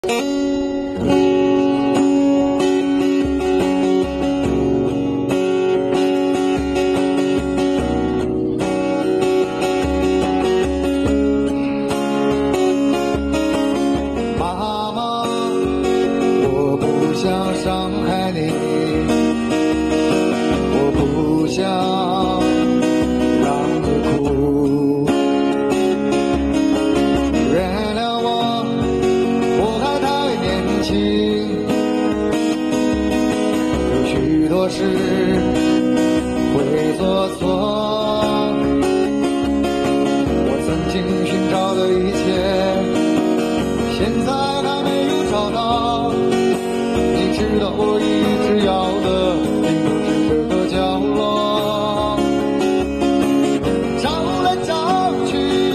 妈妈，我不想伤害你，我不想让你哭。原谅我，我还太年轻，有许多事会做错。我曾经寻找的一切，现在还没有找到。你知道我一直要的并不是这个角落，找来找去，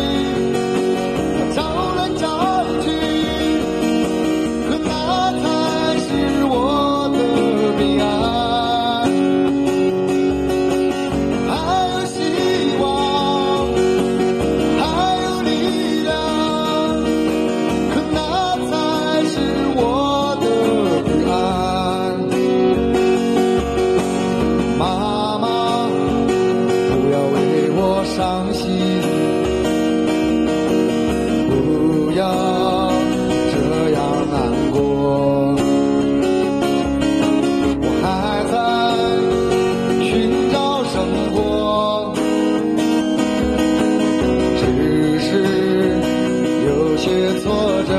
找来找去，可那才是我的彼岸。还有希望，还有力量，可那才是我的彼岸。妈妈，不要为我伤心，不要这样难过。我还在寻找生活，只是有些挫折。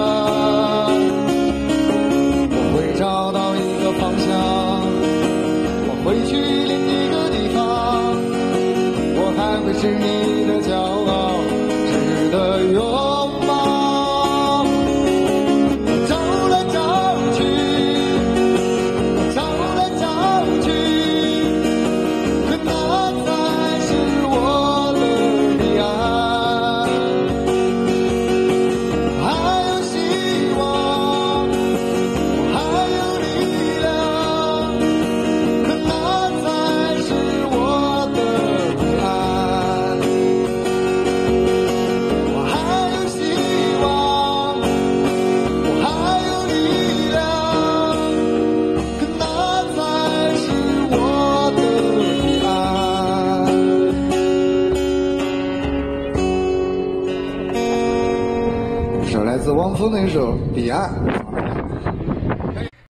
我会找到一个方向，我会去另一个地方，我还会是你的骄傲，值得拥抱。找来找去，找来找去，可那才是我的彼岸。还有希望，还有力量，可那才是我的彼岸。我还有希望，我还有力量，可那才是我的彼岸。这首来自汪峰的一首《彼岸》。